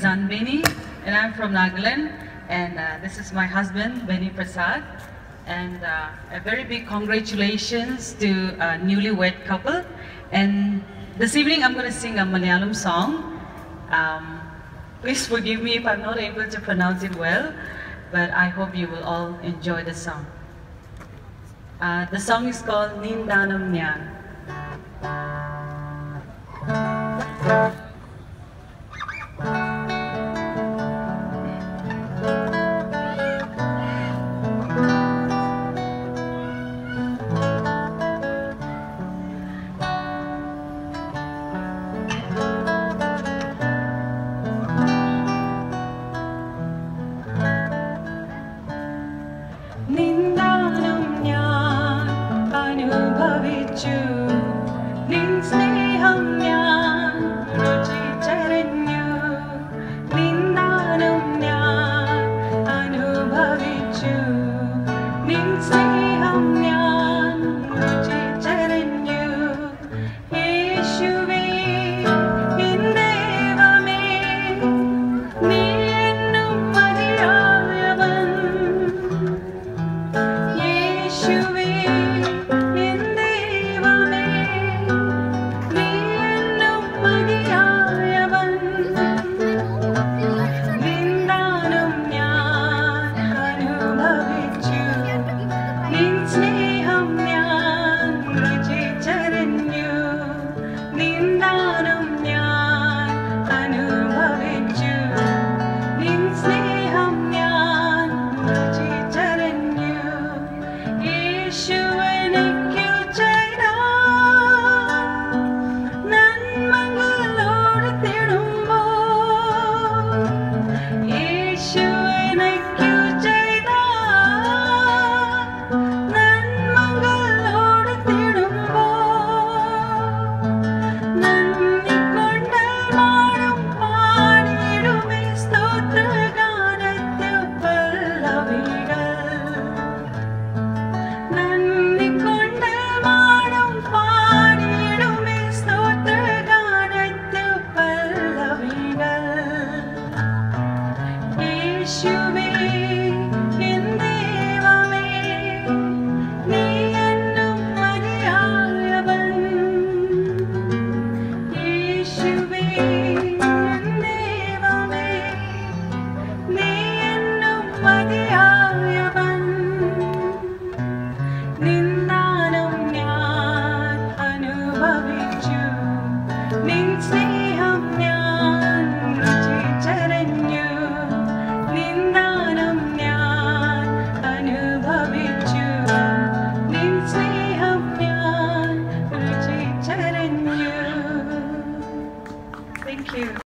son Benny, and I'm from Nagaland. And this is my husband, Benny Prasad. And a very big congratulations to a newlywed couple. And this evening I'm going to sing a Malayalam song. Please forgive me if I'm not able to pronounce it well, but I hope you will all enjoy the song. The song is called Nindanam Nyan. Nindanam nyan anubhavichu, nin sneham nyan ruchicharanyu. Nindanam nyan anubhavichu, nin sneham nyan ruchicharanyu. Yeshuve in devame, nee ennum madiyayavan. Yeshuve in devame, nee ennum madiyayavan. Nindanam nyan anubhavichu, nin sneham nyan ruchicharanyu. Nindanam nyan anubhavichu, nin sneham nyan ruchicharanyu. യേശുവെനിക്കു ചെയ്ത നന്മകളോട് തേടുമ്പോൾ, യേശുവെനിക്കു ചെയ്ത നന്മകളോട് തേടുമ്പോൾ, നന്ദികൊണ്ട് മാറും പാടിയിടുമേ സ്തോത്രഗാനത്തിൽ പല്ലവികൾ. നന്ദികൊണ്ട് മാറും പാടിയിടുമേ സ്തോത്രഗാനത്തിൽ പല്ലവികൾ. യേശുവേ N ദൈവമേ, നീ എന്നും മതിയായവൻ. യേശുവേ എൻ ദൈവമേ, നീ എന്നും മതിയായവൻ. നിന്ദാനം ഞാൻ അനുഭവിച്ചു, നിൻ സ്നേഹം ഞാൻ രുചിച്ചറിഞ്ഞു. നിന്ദാനം ഞാൻ അനുഭവിച്ചു, നിൻ സ്നേഹം ഞാൻ രുചിച്ചറിഞ്ഞു. Thank you.